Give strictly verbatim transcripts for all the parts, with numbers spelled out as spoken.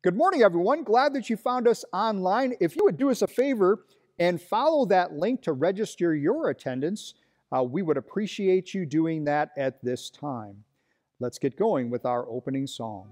Good morning, everyone. Glad that you found us online. If you would do us a favor and follow that link to register your attendance, uh, we would appreciate you doing that at this time. Let's get going with our opening song.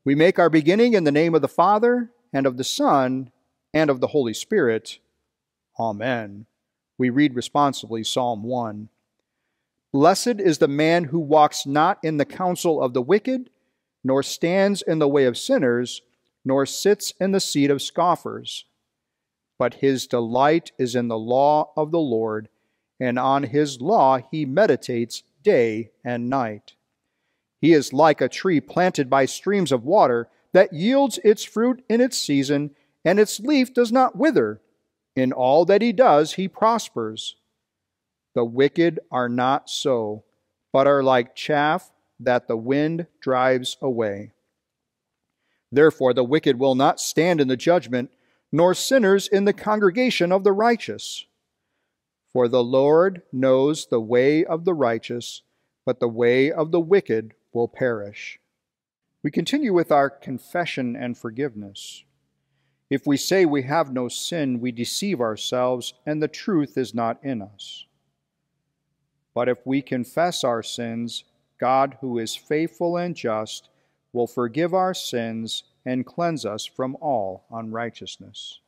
We make our beginning in the name of the Father, and of the Son, and of the Holy Spirit. Amen. We read responsibly Psalm one. Blessed is the man who walks not in the counsel of the wicked, nor stands in the way of sinners, nor sits in the seat of scoffers. But his delight is in the law of the Lord, and on his law he meditates day and night. He is like a tree planted by streams of water that yields its fruit in its season, and its leaf does not wither. In all that he does, he prospers. The wicked are not so, but are like chaff that the wind drives away. Therefore the wicked will not stand in the judgment, nor sinners in the congregation of the righteous. For the Lord knows the way of the righteous, but the way of the wicked will perish. We continue with our confession and forgiveness. If we say we have no sin, we deceive ourselves, and the truth is not in us. But if we confess our sins, God, who is faithful and just, will forgive our sins and cleanse us from all unrighteousness.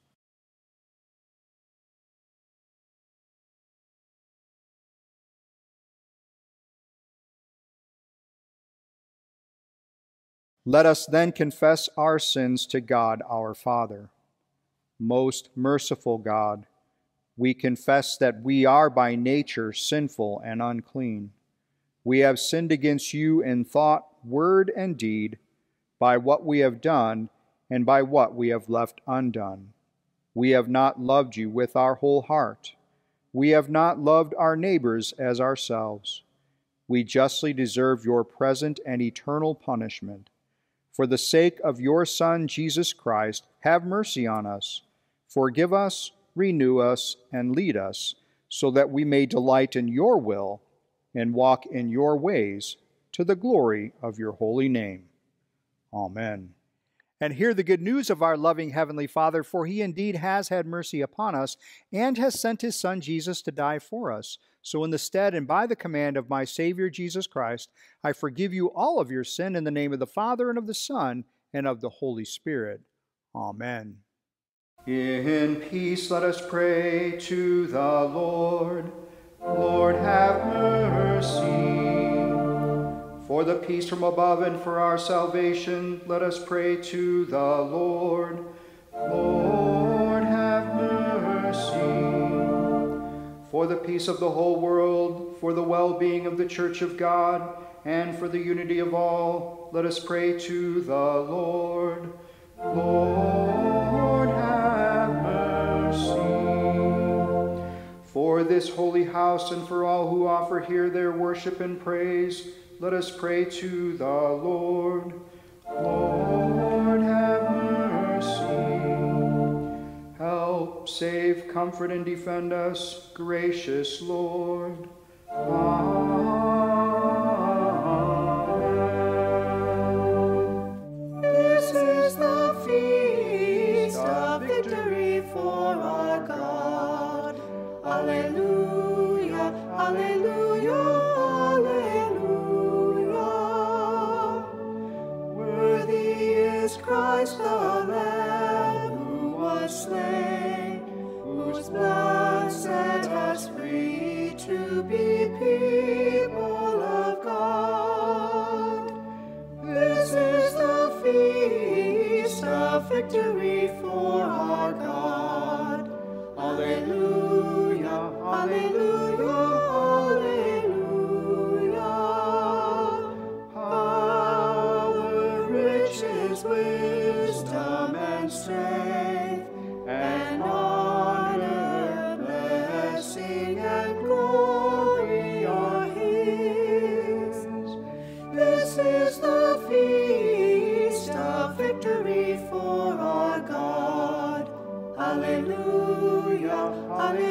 Let us then confess our sins to God our Father. Most merciful God, we confess that we are by nature sinful and unclean. We have sinned against you in thought, word, and deed, by what we have done and by what we have left undone. We have not loved you with our whole heart. We have not loved our neighbors as ourselves. We justly deserve your present and eternal punishment. For the sake of your Son, Jesus Christ, have mercy on us. Forgive us, renew us, and lead us, so that we may delight in your will and walk in your ways, to the glory of your holy name. Amen. And hear the good news of our loving Heavenly Father, for he indeed has had mercy upon us, and has sent his Son Jesus to die for us. So in the stead and by the command of my Savior Jesus Christ, I forgive you all of your sin in the name of the Father, and of the Son, and of the Holy Spirit. Amen. In peace let us pray to the Lord. Lord, have mercy. For the peace from above and for our salvation, let us pray to the Lord. Lord, have mercy. For the peace of the whole world, for the well-being of the Church of God, and for the unity of all, let us pray to the Lord. Lord, have mercy. For this holy house and for all who offer here their worship and praise, let us pray to the Lord. Lord, have mercy. Help, save, comfort, and defend us, gracious Lord. Amen. This is the feast of victory for our God. Alleluia, alleluia, alleluia. Worthy is Christ the Lamb who was slain, whose blood set us free to be people of God. This is the feast of victory for our God. Alleluia, alleluia, alleluia. Power, riches, wisdom, and strength, and honor, blessing, and glory are his. This is the feast of victory for our God. Alleluia, alleluia.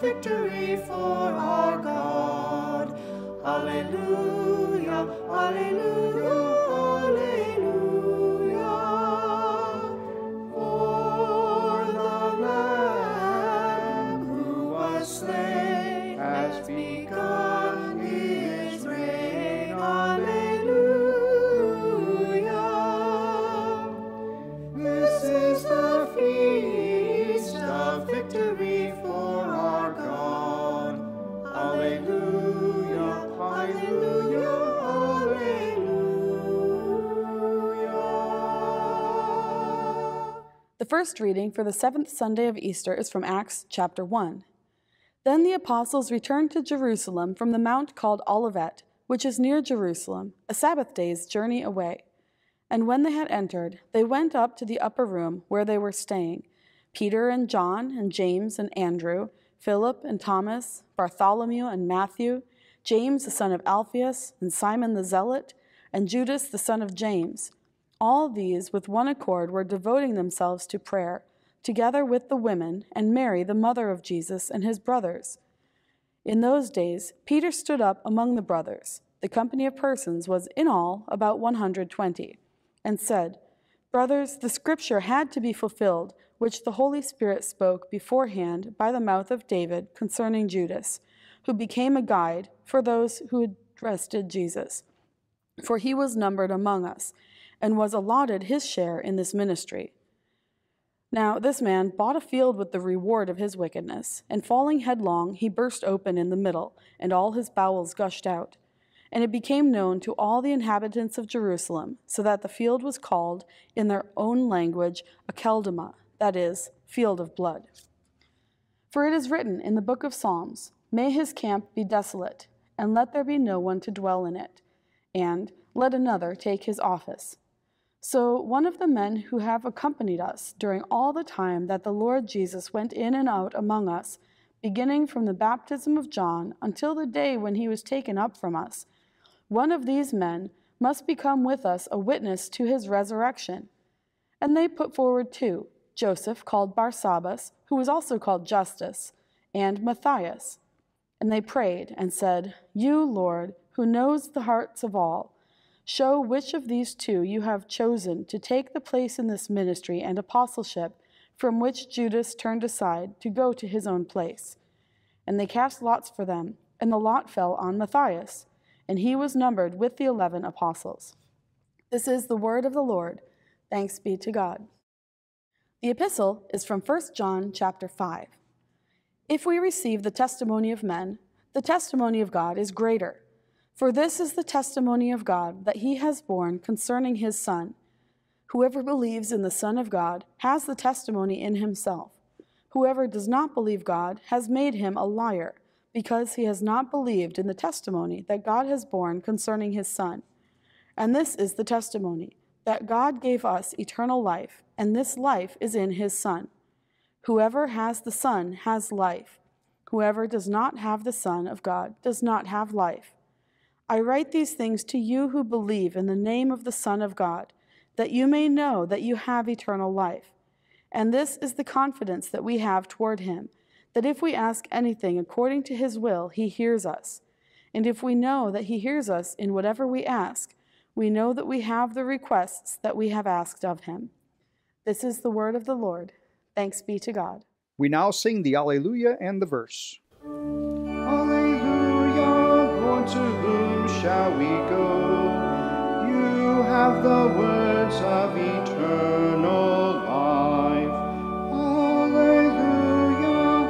victory for our God. Alleluia, alleluia, alleluia. For the Lamb who was slain has begun his reign. Alleluia. This is the feast of victory for our God. Alleluia, alleluia, alleluia. The first reading for the seventh Sunday of Easter is from Acts chapter one. Then the apostles returned to Jerusalem from the mount called Olivet, which is near Jerusalem, a Sabbath day's journey away. And when they had entered, they went up to the upper room where they were staying, Peter and John and James and Andrew, Philip and Thomas, Bartholomew and Matthew, James the son of Alphaeus, and Simon the Zealot, and Judas the son of James. All these with one accord were devoting themselves to prayer, together with the women and Mary the mother of Jesus and his brothers. In those days Peter stood up among the brothers, the company of persons was in all about one hundred twenty, and said, Brothers, the scripture had to be fulfilled, which the Holy Spirit spoke beforehand by the mouth of David concerning Judas, who became a guide for those who had arrested Jesus. For he was numbered among us, and was allotted his share in this ministry. Now this man bought a field with the reward of his wickedness, and falling headlong, he burst open in the middle, and all his bowels gushed out. And it became known to all the inhabitants of Jerusalem, so that the field was called, in their own language, Akeldama, that is, field of blood. For it is written in the book of Psalms, May his camp be desolate, and let there be no one to dwell in it, and let another take his office. So one of the men who have accompanied us during all the time that the Lord Jesus went in and out among us, beginning from the baptism of John until the day when he was taken up from us, one of these men must become with us a witness to his resurrection. And they put forward two, Joseph called Barsabbas, who was also called Justus, and Matthias. And they prayed and said, You, Lord, who knows the hearts of all, show which of these two you have chosen to take the place in this ministry and apostleship from which Judas turned aside to go to his own place. And they cast lots for them, and the lot fell on Matthias, and he was numbered with the eleven apostles. This is the word of the Lord. Thanks be to God. The epistle is from First John chapter five. If we receive the testimony of men, the testimony of God is greater. For this is the testimony of God that he has borne concerning his Son. Whoever believes in the Son of God has the testimony in himself. Whoever does not believe God has made him a liar, because he has not believed in the testimony that God has borne concerning his Son. And this is the testimony, that God gave us eternal life, and this life is in his Son. Whoever has the Son has life. Whoever does not have the Son of God does not have life. I write these things to you who believe in the name of the Son of God, that you may know that you have eternal life. And this is the confidence that we have toward him, that if we ask anything according to his will, he hears us. And if we know that he hears us in whatever we ask, we know that we have the requests that we have asked of him. This is the word of the Lord. Thanks be to God. We now sing the Alleluia and the verse. Alleluia, Lord, to whom shall we go? You have the words of eternal life. Alleluia,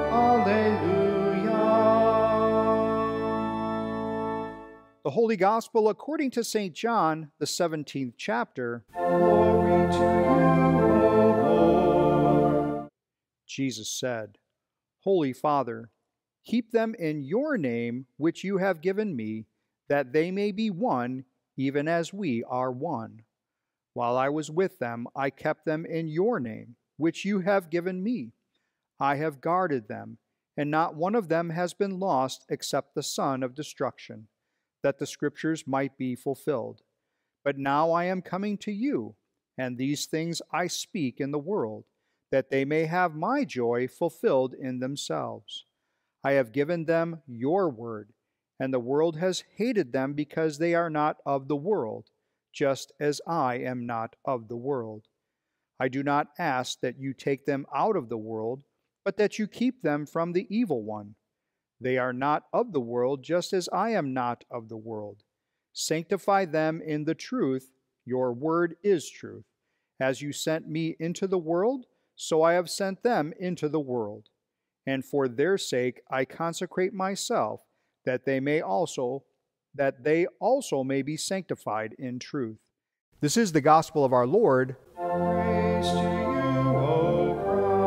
alleluia. The Holy Gospel according to Saint John, the seventeenth chapter. Glory to you, O Lord. Jesus said, Holy Father, keep them in your name which you have given me, that they may be one, even as we are one. While I was with them, I kept them in your name, which you have given me. I have guarded them, and not one of them has been lost except the son of destruction, that the Scriptures might be fulfilled. But now I am coming to you, and these things I speak in the world, that they may have my joy fulfilled in themselves. I have given them your word, and the world has hated them because they are not of the world, just as I am not of the world. I do not ask that you take them out of the world, but that you keep them from the evil one. They are not of the world, just as I am not of the world. Sanctify them in the truth. Your word is truth. As you sent me into the world, so I have sent them into the world. And for their sake I consecrate myself, that they may also that they also may be sanctified in truth. This is the gospel of our Lord. Praise to you, O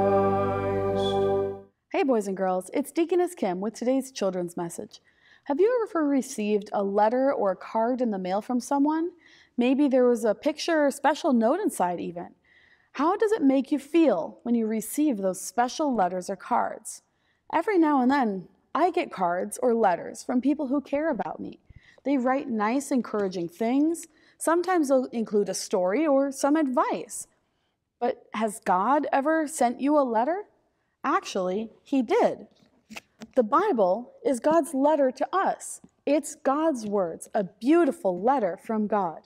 Christ. Hey boys and girls, it's Deaconess Kim with today's children's message. Have you ever received a letter or a card in the mail from someone? Maybe there was a picture or special note inside even. How does it make you feel when you receive those special letters or cards? Every now and then, I get cards or letters from people who care about me. They write nice, encouraging things. Sometimes they'll include a story or some advice. But has God ever sent you a letter? Actually, He did. The Bible is God's letter to us. It's God's words, a beautiful letter from God.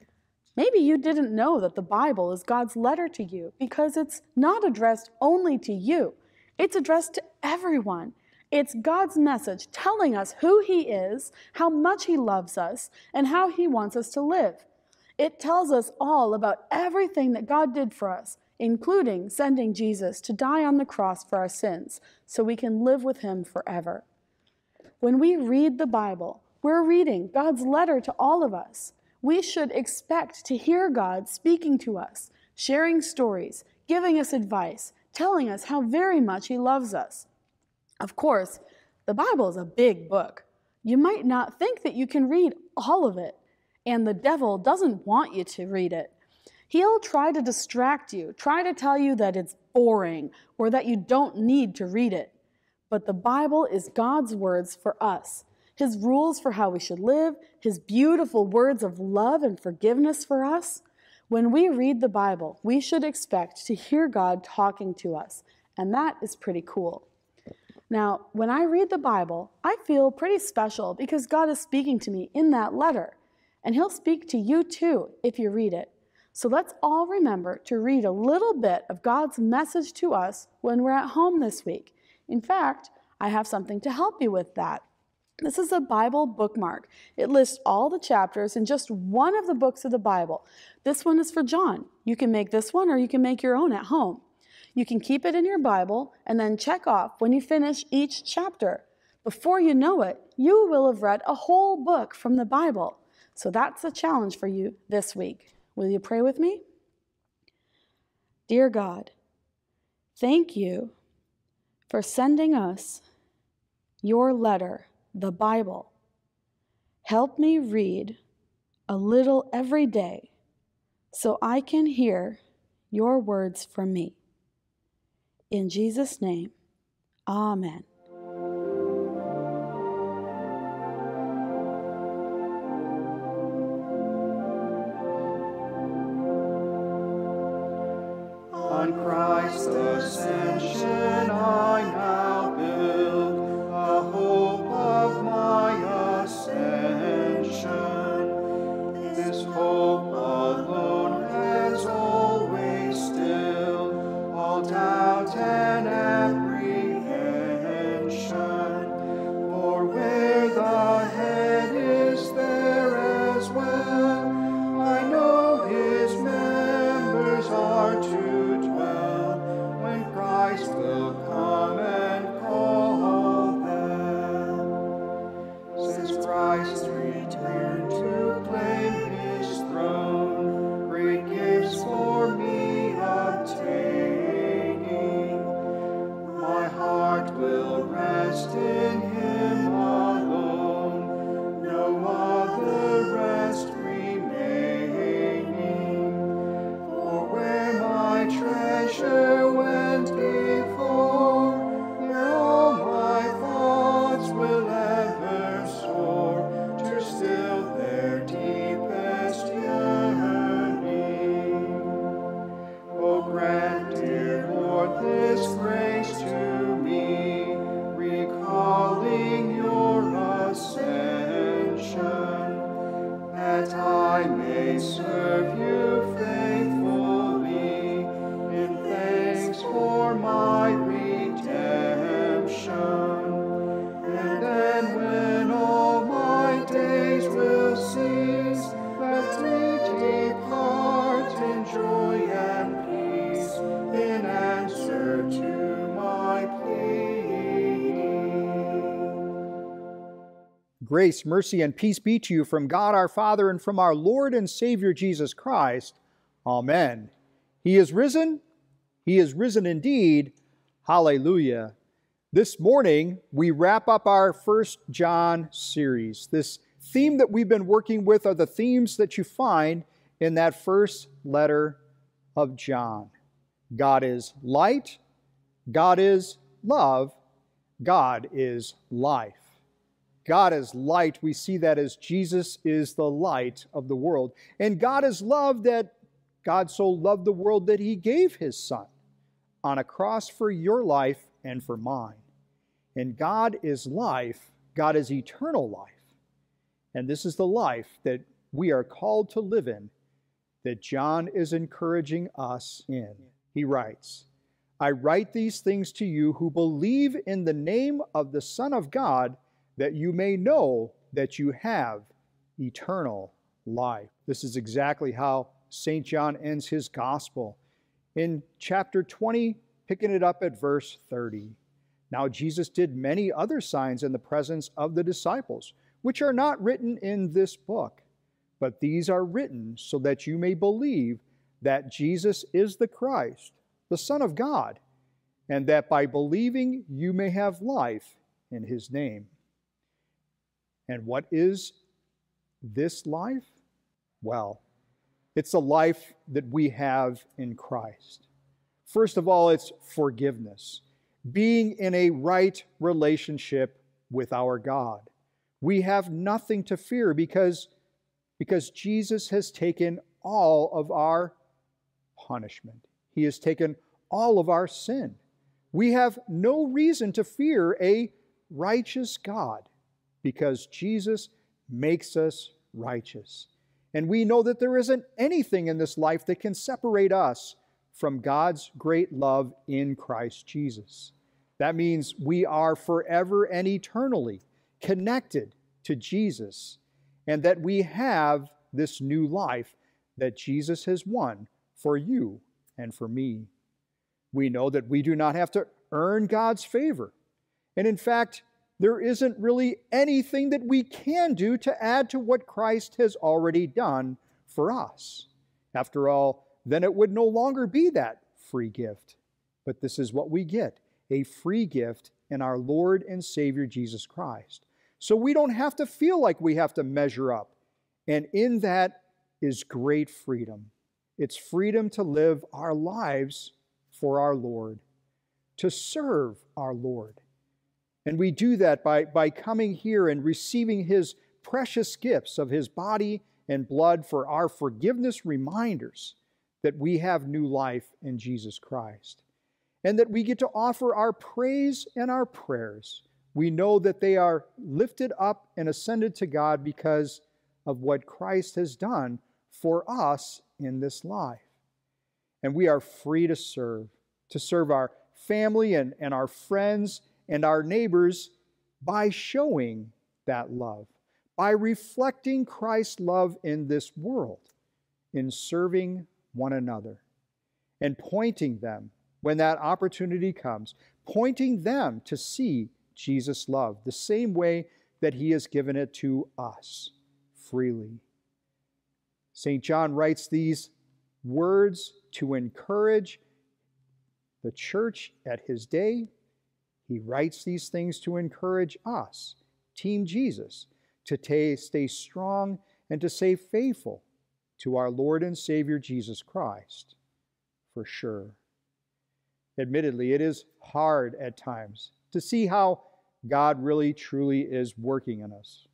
Maybe you didn't know that the Bible is God's letter to you because it's not addressed only to you. It's addressed to everyone. It's God's message telling us who He is, how much He loves us, and how He wants us to live. It tells us all about everything that God did for us, including sending Jesus to die on the cross for our sins so we can live with Him forever. When we read the Bible, we're reading God's letter to all of us. We should expect to hear God speaking to us, sharing stories, giving us advice, telling us how very much He loves us. Of course, the Bible is a big book. You might not think that you can read all of it, and the devil doesn't want you to read it. He'll try to distract you, try to tell you that it's boring or that you don't need to read it. But the Bible is God's words for us, His rules for how we should live, His beautiful words of love and forgiveness for us. When we read the Bible, we should expect to hear God talking to us, and that is pretty cool. Now, when I read the Bible, I feel pretty special because God is speaking to me in that letter, and He'll speak to you too if you read it. So let's all remember to read a little bit of God's message to us when we're at home this week. In fact, I have something to help you with that. This is a Bible bookmark. It lists all the chapters in just one of the books of the Bible. This one is for John. You can make this one or you can make your own at home. You can keep it in your Bible and then check off when you finish each chapter. Before you know it, you will have read a whole book from the Bible. So that's a challenge for you this week. Will you pray with me? Dear God, thank you for sending us your letter, the Bible. Help me read a little every day so I can hear your words from me. In Jesus' name, amen. On Christ's ascension I now build the hope of my ascension. This hope alone has always stilled all doubt and apprehension. For where the head is, there as well I know His members are to Christ will come. Grace, mercy, and peace be to you from God our Father and from our Lord and Savior Jesus Christ. Amen. He is risen. He is risen indeed. Hallelujah. This morning, we wrap up our First John series. This theme that we've been working with are the themes that you find in that first letter of John. God is light. God is love. God is life. God is light. We see that as Jesus is the light of the world. And God is love, that God so loved the world that He gave His Son on a cross for your life and for mine. And God is life. God is eternal life. And this is the life that we are called to live in, that John is encouraging us in. He writes, I write these things to you who believe in the name of the Son of God, that you may know that you have eternal life. This is exactly how Saint John ends his gospel. In chapter twenty, picking it up at verse thirty. Now Jesus did many other signs in the presence of the disciples, which are not written in this book, but these are written so that you may believe that Jesus is the Christ, the Son of God, and that by believing you may have life in His name. And what is this life? Well, it's a life that we have in Christ. First of all, it's forgiveness, being in a right relationship with our God. We have nothing to fear because, because Jesus has taken all of our punishment. He has taken all of our sin. We have no reason to fear a righteous God, because Jesus makes us righteous. And we know that there isn't anything in this life that can separate us from God's great love in Christ Jesus. That means we are forever and eternally connected to Jesus, and that we have this new life that Jesus has won for you and for me. We know that we do not have to earn God's favor. And in fact, there isn't really anything that we can do to add to what Christ has already done for us. After all, then it would no longer be that free gift. But this is what we get, a free gift in our Lord and Savior Jesus Christ. So we don't have to feel like we have to measure up. And in that is great freedom. It's freedom to live our lives for our Lord, to serve our Lord. And we do that by, by coming here and receiving His precious gifts of His body and blood for our forgiveness reminders that we have new life in Jesus Christ. And that we get to offer our praise and our prayers. We know that they are lifted up and ascended to God because of what Christ has done for us in this life. And we are free to serve, to serve our family and, and our friends and our neighbors by showing that love, by reflecting Christ's love in this world, in serving one another, and pointing them, when that opportunity comes, pointing them to see Jesus' love the same way that He has given it to us freely. Saint John writes these words to encourage the church at his day. He writes these things to encourage us, Team Jesus, to t- stay strong and to stay faithful to our Lord and Savior Jesus Christ, for sure. Admittedly, it is hard at times to see how God really truly is working in us.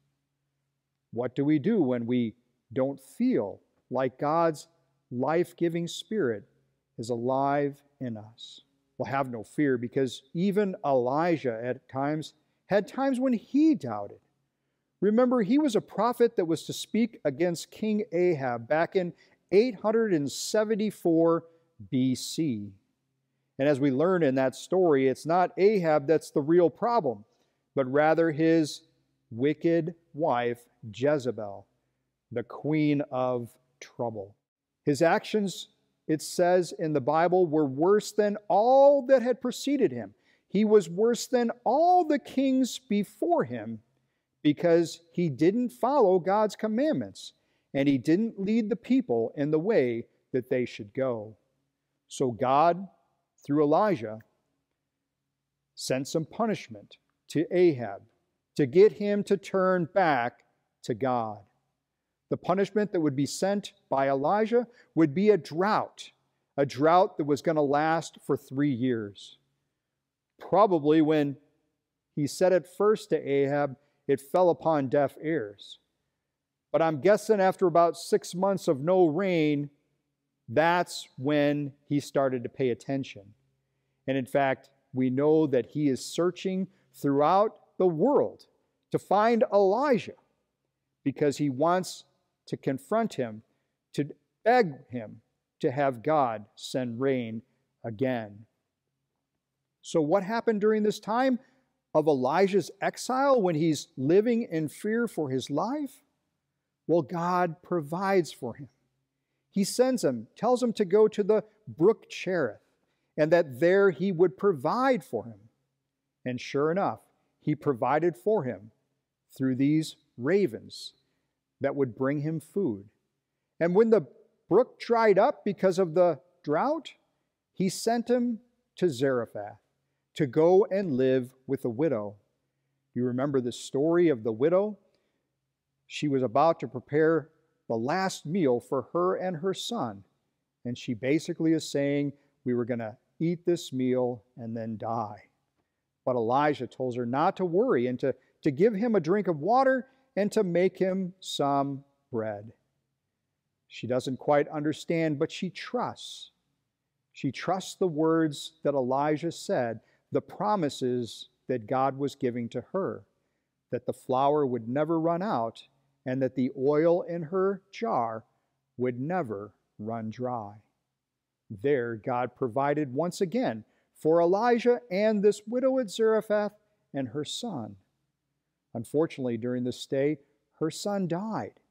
What do we do when we don't feel like God's life-giving Spirit is alive in us? Well, have no fear, because even Elijah at times had times when he doubted. Remember, he was a prophet that was to speak against King Ahab back in eight hundred seventy-four B C. And as we learn in that story, it's not Ahab that's the real problem, but rather his wicked wife, Jezebel, the queen of trouble. His actions, it says in the Bible, were worse than all that had preceded him. He was worse than all the kings before him because he didn't follow God's commandments and he didn't lead the people in the way that they should go. So God, through Elijah, sent some punishment to Ahab to get him to turn back to God. The punishment that would be sent by Elijah would be a drought, a drought that was going to last for three years. Probably when he said it first to Ahab, it fell upon deaf ears. But I'm guessing after about six months of no rain, that's when he started to pay attention. And in fact, we know that he is searching throughout the world to find Elijah because he wants to confront him, to beg him to have God send rain again. So what happened during this time of Elijah's exile when he's living in fear for his life? Well, God provides for him. He sends him, tells him to go to the brook Cherith, and that there he would provide for him. And sure enough, he provided for him through these ravens that would bring him food. And when the brook dried up because of the drought, he sent him to Zarephath to go and live with a widow. You remember the story of the widow? She was about to prepare the last meal for her and her son. And she basically is saying, we were going to eat this meal and then die. But Elijah tells her not to worry and to, to give him a drink of water and to make him some bread. She doesn't quite understand, but she trusts. She trusts the words that Elijah said, the promises that God was giving to her, that the flour would never run out and that the oil in her jar would never run dry. There, God provided once again for Elijah and this widow at Zarephath and her son. Unfortunately, during this stay, her son died.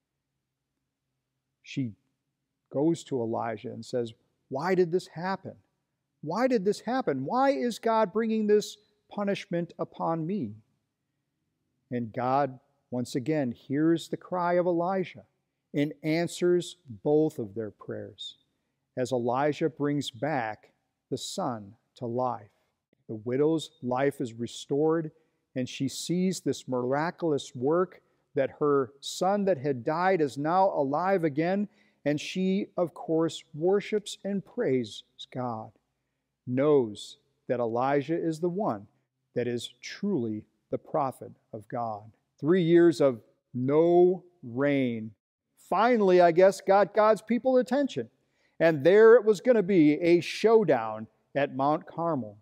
She goes to Elijah and says, why did this happen? Why did this happen? Why is God bringing this punishment upon me? And God, once again, hears the cry of Elijah and answers both of their prayers as Elijah brings back the son to life. The widow's life is restored, and she sees this miraculous work that her son that had died is now alive again, and she, of course, worships and praises God, knows that Elijah is the one that is truly the prophet of God. Three years of no rain. Finally, I guess, got God's people attention. And there it was going to be a showdown at Mount Carmel.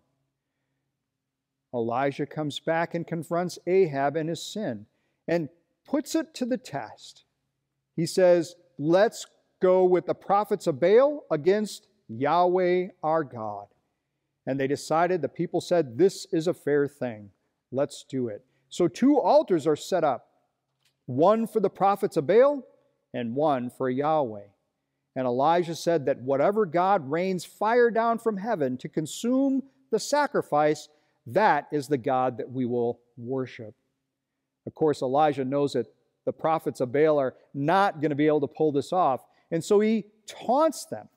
Elijah comes back and confronts Ahab and his sin and puts it to the test. He says, let's go with the prophets of Baal against Yahweh our God. And they decided, the people said, this is a fair thing. Let's do it. So two altars are set up, one for the prophets of Baal and one for Yahweh. And Elijah said that whatever God rains fire down from heaven to consume the sacrifice, that is the God that we will worship. Of course, Elijah knows that the prophets of Baal are not going to be able to pull this off, and so he taunts them.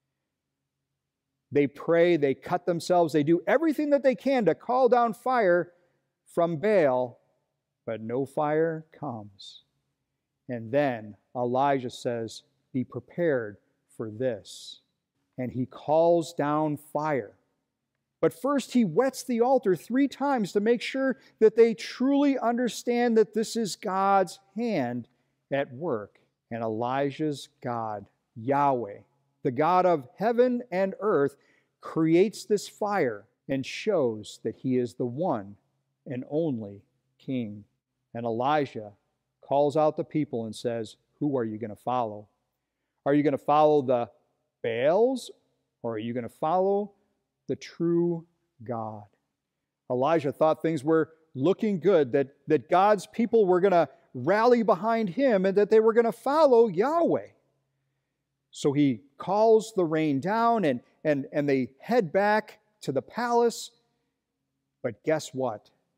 They pray, they cut themselves, they do everything that they can to call down fire from Baal, but no fire comes. And then Elijah says, be prepared for this. And he calls down fire. But first he wets the altar three times to make sure that they truly understand that this is God's hand at work. And Elijah's God, Yahweh, the God of heaven and earth, creates this fire and shows that he is the one and only king. And Elijah calls out the people and says, who are you going to follow? Are you going to follow the Baals, or are you going to follow the true God? Elijah thought things were looking good, that, that God's people were going to rally behind him and that they were going to follow Yahweh. So he calls the rain down and, and, and they head back to the palace. But guess what?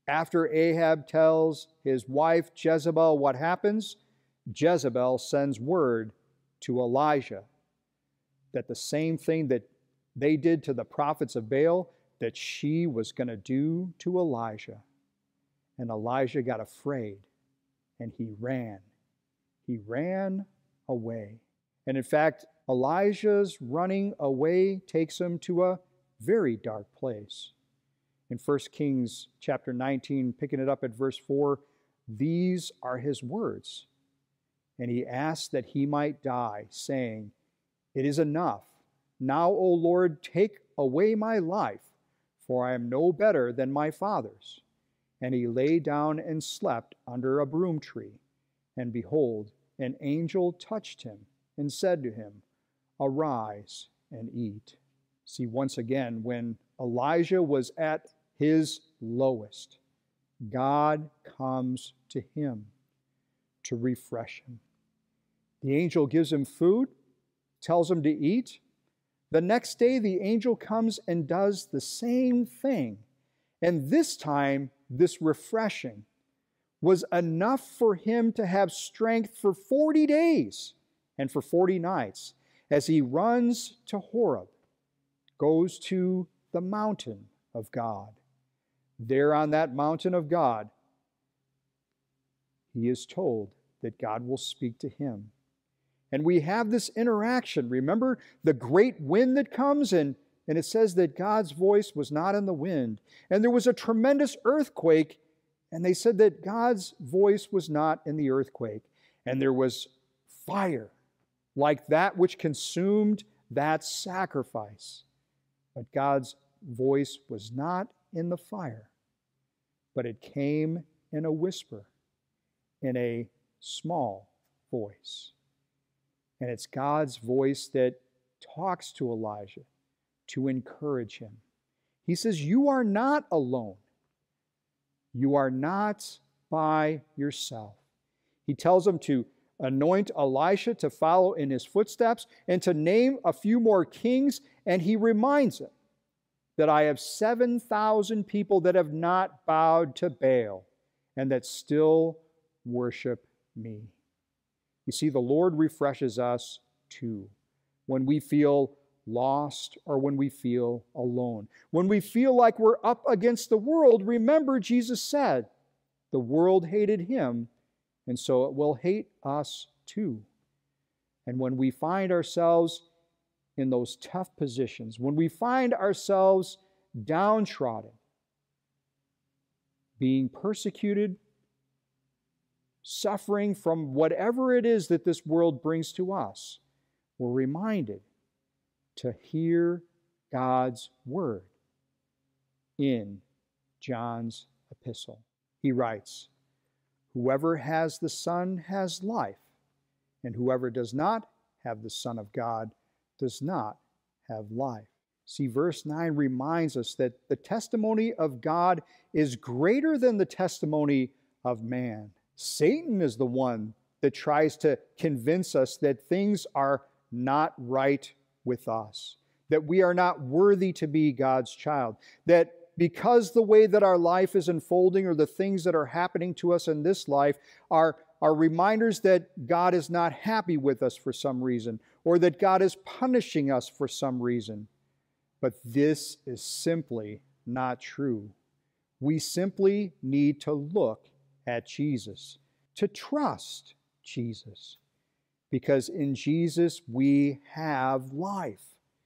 After Ahab tells his wife Jezebel what happens, Jezebel sends word to Elijah that the same thing that they did to the prophets of Baal, that she was going to do to Elijah. And Elijah got afraid and he ran. He ran away. And in fact, Elijah's running away takes him to a very dark place. In First Kings chapter nineteen, picking it up at verse four, these are his words. And he asked that he might die, saying, "It is enough. Now, O Lord, take away my life, for I am no better than my fathers." And he lay down and slept under a broom tree. And behold, an angel touched him and said to him, "Arise and eat." See, once again, when Elijah was at his lowest, God comes to him to refresh him. The angel gives him food, tells him to eat. The next day, the angel comes and does the same thing. And this time, this refreshing was enough for him to have strength for forty days and for forty nights as he runs to Horeb, goes to the mountain of God. There on that mountain of God, he is told that God will speak to him. And we have this interaction. Remember the great wind that comes, and, and it says that God's voice was not in the wind. And there was a tremendous earthquake, and they said that God's voice was not in the earthquake. And there was fire, like that which consumed that sacrifice. But God's voice was not in the fire, but it came in a whisper, in a small voice. And it's God's voice that talks to Elijah to encourage him. He says, "You are not alone. You are not by yourself." He tells him to anoint Elisha to follow in his footsteps and to name a few more kings. And he reminds him that I have seven thousand people that have not bowed to Baal and that still worship me. You see, the Lord refreshes us too when we feel lost or when we feel alone. When we feel like we're up against the world, remember Jesus said, the world hated him, and so it will hate us too. And when we find ourselves in those tough positions, when we find ourselves downtrodden, being persecuted, suffering from whatever it is that this world brings to us, we're reminded to hear God's word in John's epistle. He writes, "Whoever has the Son has life, and whoever does not have the Son of God does not have life." See, verse nine reminds us that the testimony of God is greater than the testimony of man. Satan is the one that tries to convince us that things are not right with us, that we are not worthy to be God's child, that because the way that our life is unfolding or the things that are happening to us in this life are, are reminders that God is not happy with us for some reason, or that God is punishing us for some reason. But this is simply not true. We simply need to look at Jesus, to trust Jesus, because in Jesus we have life.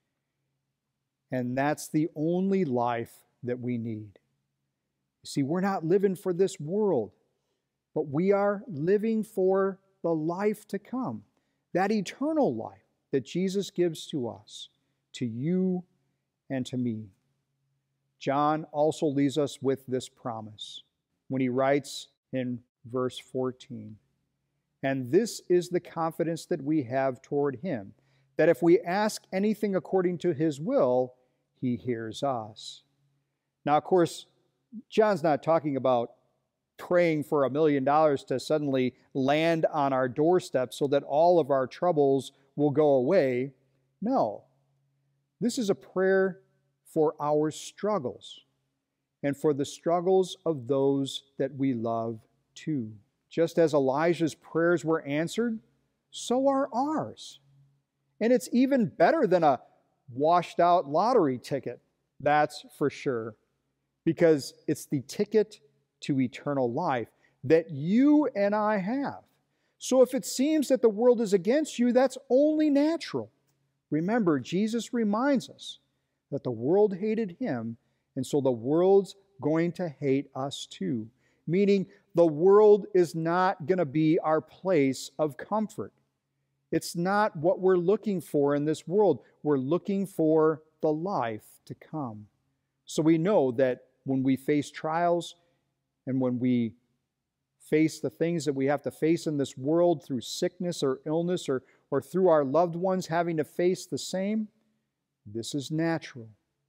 And that's the only life that we need. You see, we're not living for this world, but we are living for the life to come, that eternal life that Jesus gives to us, to you and to me. John also leaves us with this promise when he writes in verse fourteen, "And this is the confidence that we have toward him, that if we ask anything according to his will, he hears us." Now, of course, John's not talking about praying for a million dollars to suddenly land on our doorstep so that all of our troubles will go away. No, this is a prayer for our struggles and for the struggles of those that we love too. Just as Elijah's prayers were answered, so are ours. And it's even better than a washed out lottery ticket, that's for sure, because it's the ticket to eternal life that you and I have. So if it seems that the world is against you, that's only natural. Remember, Jesus reminds us that the world hated him, and so the world's going to hate us too. Meaning the world is not going to be our place of comfort. It's not what we're looking for in this world. We're looking for the life to come. So we know that when we face trials and when we face the things that we have to face in this world through sickness or illness or, or through our loved ones having to face the same, this is natural.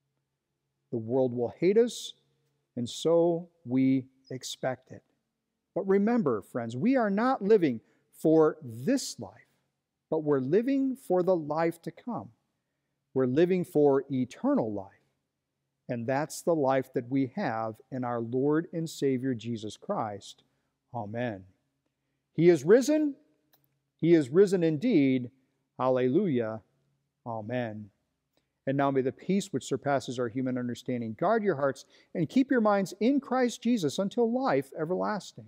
The world will hate us, and so we expect it. But remember, friends, we are not living for this life, but we're living for the life to come. We're living for eternal life. And that's the life that we have in our Lord and Savior Jesus Christ. Amen. He is risen. He is risen indeed. Alleluia. Amen. And now may the peace which surpasses our human understanding guard your hearts and keep your minds in Christ Jesus until life everlasting.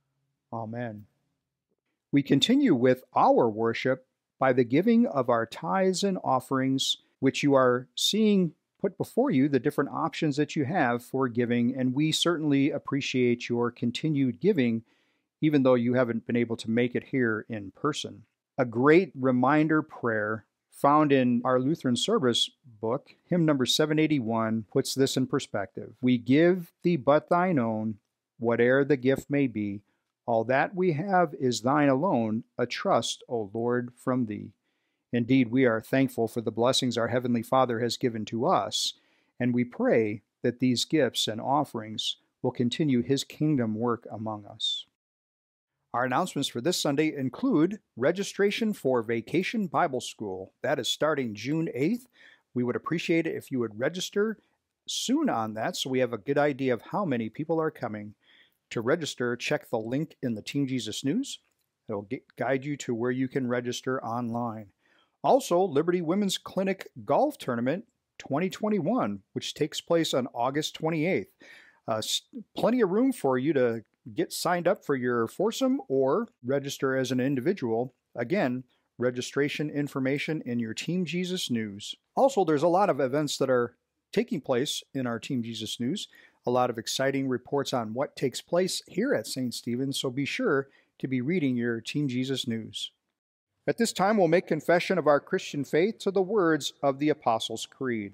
Amen. We continue with our worship by the giving of our tithes and offerings, which you are seeing put before you, the different options that you have for giving, and we certainly appreciate your continued giving, even though you haven't been able to make it here in person. A great reminder prayer found in our Lutheran service book, hymn number seven eighty-one, puts this in perspective. We give thee but thine own, whate'er the gift may be. All that we have is thine alone, a trust, O Lord, from thee. Indeed, we are thankful for the blessings our Heavenly Father has given to us, and we pray that these gifts and offerings will continue His kingdom work among us. Our announcements for this Sunday include registration for Vacation Bible School. That is starting June eighth. We would appreciate it if you would register soon on that so we have a good idea of how many people are coming. To register, check the link in the Team Jesus News. It will guide you to where you can register online. Also, Liberty Women's Clinic Golf Tournament twenty twenty-one, which takes place on August twenty-eighth. Uh, plenty of room for you to get signed up for your foursome or register as an individual. Again, registration information in your Team Jesus News. Also, there's a lot of events that are taking place in our Team Jesus News. A lot of exciting reports on what takes place here at Saint Stephen's, so be sure to be reading your Team Jesus News. At this time, we'll make confession of our Christian faith to the words of the Apostles' Creed.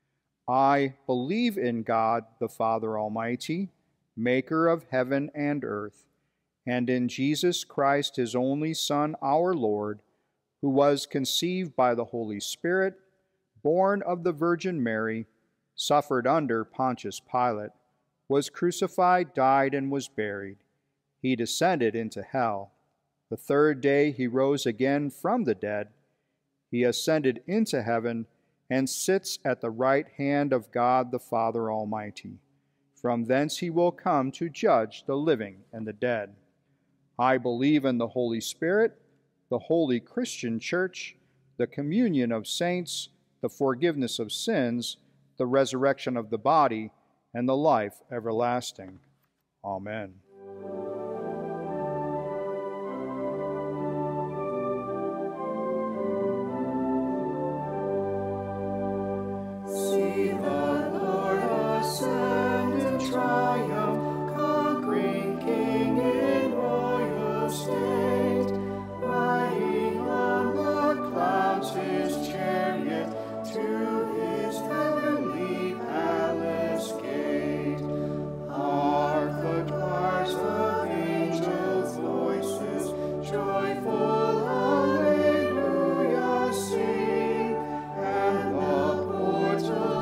I believe in God, the Father Almighty, maker of heaven and earth, and in Jesus Christ, his only Son, our Lord, who was conceived by the Holy Spirit, born of the Virgin Mary, suffered under Pontius Pilate, was crucified, died, and was buried. He descended into hell. The third day he rose again from the dead. He ascended into heaven and sits at the right hand of God the Father Almighty. From thence he will come to judge the living and the dead. I believe in the Holy Spirit, the holy Christian Church, the communion of saints, the forgiveness of sins, the resurrection of the body, and the life everlasting. Amen. See the Lord ascend in triumph, conquering King in royal state, riding on the clouds his chariot to his heavenly palace gate. Hark the choirs of angel voices, joyful Alleluia sing, and the portal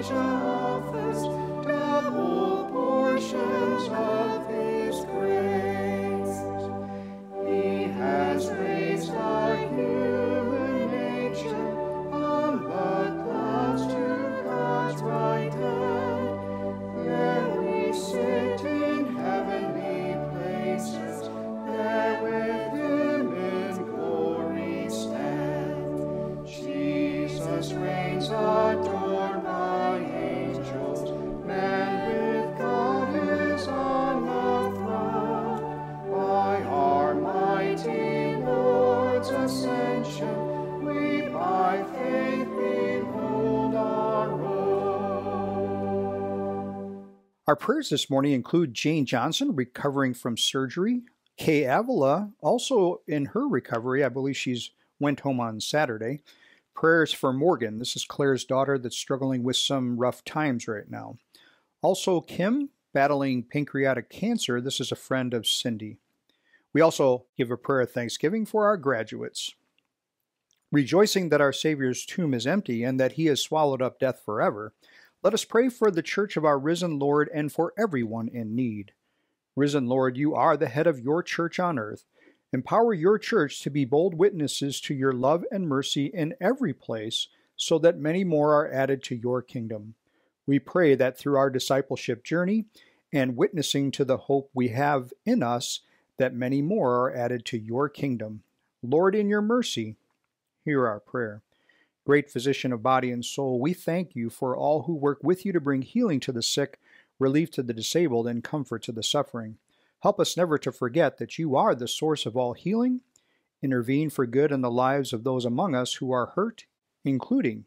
Elijah offers double portions of his grace. He has raised our human nature on the clouds to God's right hand. There we sit in heavenly places, there with him in glory stand. Jesus reigns adored by angels, man with God is on the throne. By our mighty Lord's ascension, we by faith behold our own. Our prayers this morning include Jane Johnson recovering from surgery, Kay Avila also in her recovery. I believe she's went home on Saturday. Prayers for Morgan. This is Claire's daughter that's struggling with some rough times right now. Also Kim, battling pancreatic cancer. This is a friend of Cindy. We also give a prayer of thanksgiving for our graduates. Rejoicing that our Savior's tomb is empty and that he has swallowed up death forever, let us pray for the church of our risen Lord and for everyone in need. Risen Lord, you are the head of your church on earth. Empower your church to be bold witnesses to your love and mercy in every place, so that many more are added to your kingdom. We pray that through our discipleship journey and witnessing to the hope we have in us, that many more are added to your kingdom. Lord, in your mercy, hear our prayer. Great physician of body and soul, we thank you for all who work with you to bring healing to the sick, relief to the disabled, and comfort to the suffering. Help us never to forget that you are the source of all healing. Intervene for good in the lives of those among us who are hurt, including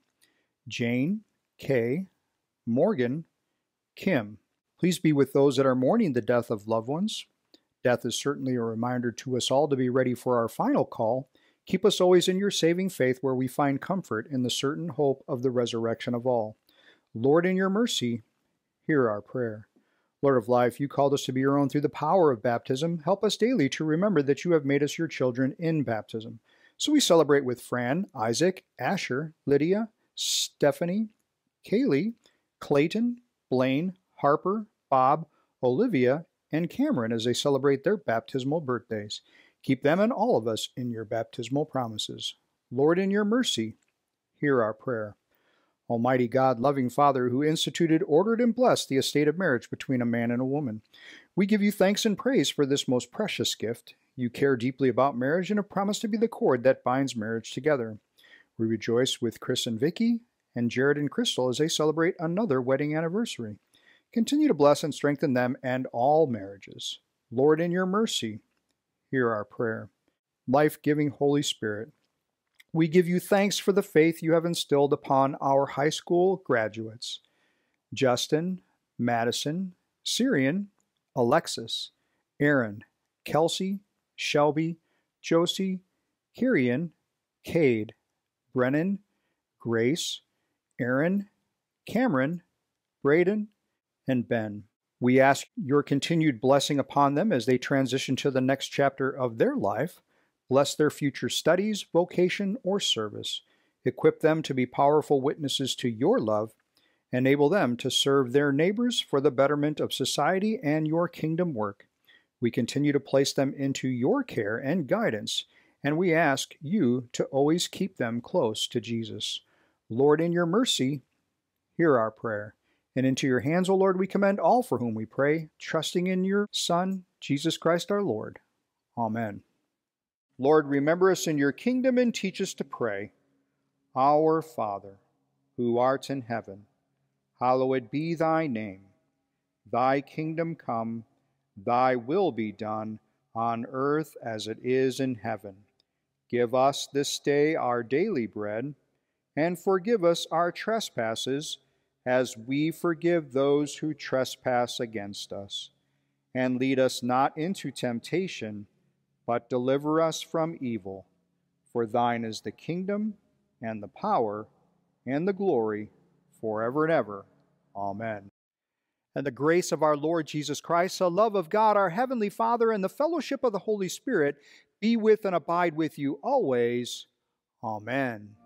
Jane, Kay, Morgan, Kim. Please be with those that are mourning the death of loved ones. Death is certainly a reminder to us all to be ready for our final call. Keep us always in your saving faith, where we find comfort in the certain hope of the resurrection of all. Lord, in your mercy, hear our prayer. Lord of life, you called us to be your own through the power of baptism. Help us daily to remember that you have made us your children in baptism. So we celebrate with Fran, Isaac, Asher, Lydia, Stephanie, Kaylee, Clayton, Blaine, Harper, Bob, Olivia, and Cameron as they celebrate their baptismal birthdays. Keep them and all of us in your baptismal promises. Lord, in your mercy, hear our prayer. Almighty God, loving Father, who instituted, ordered, and blessed the estate of marriage between a man and a woman, we give you thanks and praise for this most precious gift. You care deeply about marriage and have promised to be the cord that binds marriage together. We rejoice with Chris and Vicky, and Jared and Crystal as they celebrate another wedding anniversary. Continue to bless and strengthen them and all marriages. Lord, in your mercy, hear our prayer. Life-giving Holy Spirit, we give you thanks for the faith you have instilled upon our high school graduates, Justin, Madison, Syrian, Alexis, Aaron, Kelsey, Shelby, Josie, Kirian, Cade, Brennan, Grace, Aaron, Cameron, Braden, and Ben. We ask your continued blessing upon them as they transition to the next chapter of their life. Bless their future studies, vocation, or service. Equip them to be powerful witnesses to your love. Enable them to serve their neighbors for the betterment of society and your kingdom work. We continue to place them into your care and guidance, and we ask you to always keep them close to Jesus. Lord, in your mercy, hear our prayer. And into your hands, O Lord, we commend all for whom we pray, trusting in your Son, Jesus Christ our Lord. Amen. Lord, remember us in your kingdom and teach us to pray. Our Father, who art in heaven, hallowed be thy name. Thy kingdom come, thy will be done, on earth as it is in heaven. Give us this day our daily bread, and forgive us our trespasses, as we forgive those who trespass against us. And lead us not into temptation, but deliver us from evil. For thine is the kingdom, and the power, and the glory, forever and ever. Amen. And the grace of our Lord Jesus Christ, the love of God, our Heavenly Father, and the fellowship of the Holy Spirit be with and abide with you always. Amen.